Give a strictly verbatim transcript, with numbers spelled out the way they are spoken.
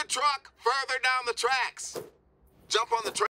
truck further down the tracks. Jump on the train.